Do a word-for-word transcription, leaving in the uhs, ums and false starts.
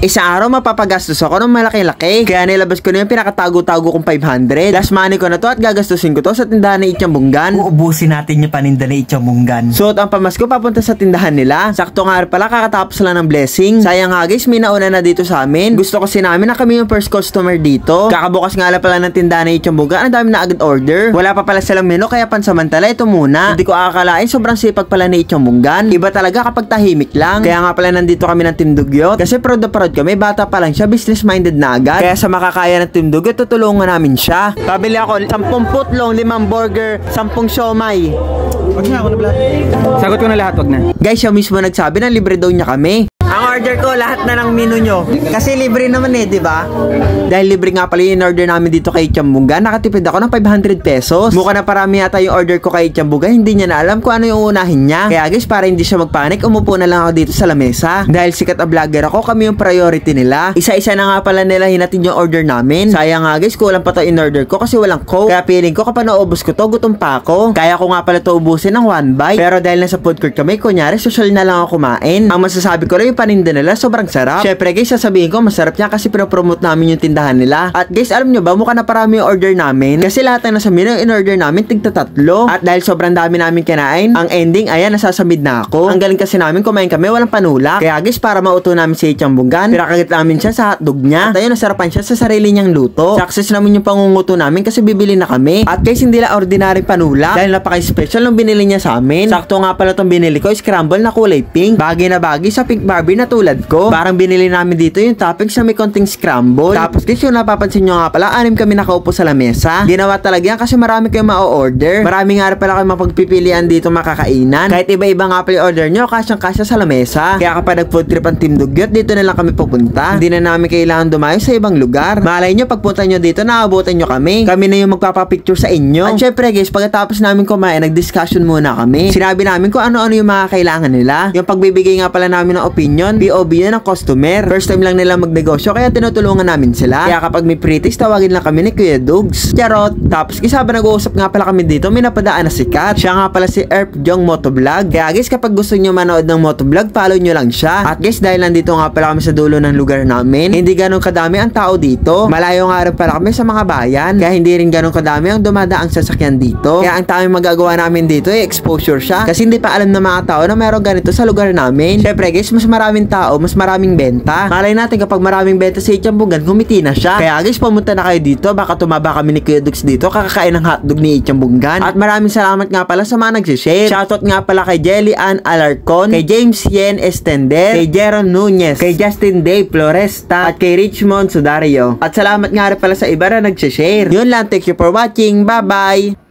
Isang araw mapapagastos ako ng malaki-laki. Kaya nilabas ko na yung pinakatago-tago kong five hundred. Last money ko na to at gagastusin ko to sa tindahan ni Ichang Bunggan. Uubusin natin yung paninda ni Ichang Bunggan. So ang pamasko papunta sa tindahan nila. Sakto nga pala kakatapos lang ng blessing. Sayang nga guys, may nauna na dito sa amin. Gusto kasi namin na kami yung first customer dito. Kakabukas nga pala ng tindahan ni Ichang Bunggan. Ang dami na agad order. Wala pa pala silang menu kaya pansamantala ito muna. Hindi ko akalain sobrang sipag pala ni Ichang Bunggan. Iba talaga kapag tahimik lang. Kaya nga pala nandito kami ng Team Dugyot. Kasi proud na proud kami. Bata pa lang siya, business minded na agad. Kaya sa makakaya ng Team Dugyot, tutulungan namin siya. Pabili ako sampung putlong, limang burger, sampung siomay. Wag na, ako na lahat. Sagot ko na lahat, wag na. Guys, siya mismo nagsabi na libre daw niya kami. Ang order ko, lahat na ng menu nyo. Kasi libre naman eh, di ba? Dahil libre nga pala yung order namin dito kay Ichang Bunggan, nakatipid ako ng five hundred pesos. Mukha na parami yata yung order ko kay Ichang Bunggan, hindi niya na alam kung ano yung unahin niya. Kaya guys, para hindi siya magpanik, umupo na lang ako dito sa lamesa. Dahil sikat na vlogger ako, kami yung priority nila. Isa-isa na nga pala nila hinatid yung order namin. Sayang nga guys, kulang pa to in order ko kasi walang coke. Kaya feeling ko kapag naubos ko to, gutom pa ako. Kaya ko nga pala to ubusin ng one bite. Pero dahil nasa food court kami, kunyari social na lang ako kumain. Ang masasabi ko lang yung paninda nila, sobrang sarap. Syempre guys, sasabihin ko masarap niya kasi pinopromote namin yung tindahan nila. At guys, alam nyo ba, mukha na parami yung order namin. Kasi lahat na nasa menu in order namin, tigta tatlo. At dahil sobrang dami namin kinain, ang ending, ayan, nasasamid na ako. Ang galing kasi namin, kumain kami, walang panulak. Kaya guys, para mauto namin si Ichang Bunggan, pinakagit namin siya sa hotdog niya. At ayun, nasarapan siya sa sarili niyang luto. Success naman yung pangunguto namin kasi bibili na kami. At guys, hindi lang ordinary panulak. Dahil napaka-special nung binili niya sa amin. Sakto nga pala tong binili ko, scramble na kulay pink. Bagay na bagay sa pink Barbie na tulad ko. Parang binili namin dito yung toppings na may konting scramble. Tapos guys, yung napapansin nyo nga pala, anim kami nakaupo sa lamesa. Ginawa talaga yan kasi marami kayong ma-order. Marami nga pala kayong mapagpipilian dito makakainan. Kahit iba-iba nga pala yung order nyo, kasyang-kasya sa lamesa. Kaya kapag nag-food trip ang Team Dugyot, dito na lang kami pupunta. Hindi na namin kailangan dumayo sa ibang lugar. Malay nyo, pagpunta nyo dito, naabutan nyo kami. Kami na yung magpapapicture sa inyo. At syempre guys, pagkatapos namin kumain, nag-discussion muna kami. Sinabi namin kung ano-ano yung mga kailangan nila. Yung pagbibigay nga pala namin ng opinion, P O V yun ng customer. First time lang nila magnegosyo, kaya tinutulungan namin sila. Kaya kapag may pre-taste, tawagin lang kami ni Kuya Dugs. Charot. Tapos kisaba nag-uusap nga pala kami dito, may napadaan na sikat. Siya nga pala si Erp Jong Motovlog. Kaya guys, kapag gusto nyo manood ng motovlog, follow nyo lang siya. At guys, dahil nandito nga pala kami sa dulo ng lugar namin, hindi ganun kadami ang tao dito. Malayo nga rin pala kami sa mga bayan, kaya hindi rin ganun kadami ang dumadaang sasakyan dito. Kaya ang tawing magagawa namin dito ay exposure siya. Kasi hindi pa alam ng mga tao na meron ganito sa lugar namin. Syempre guys, mas maraming tao, mas maraming benta. Malay natin kapag maraming benta sa Ichang Bunggan, humiti na siya. Kaya guys, pumunta na kayo dito. Baka tumaba kami ni Kuya Dugs dito, kakakain ng hotdog ni Ichang Bunggan. At maraming salamat nga pala sa mga nagsishare. Shoutout nga pala kay Jelly Ann Alarcon, kay James Yen Estender, kay Jeron Nunez, kay Justin Dave Floresta, at kay Richmond Sudario. At salamat nga rin pala sa iba na nagsishare. Yun lang, thank you for watching. Bye bye!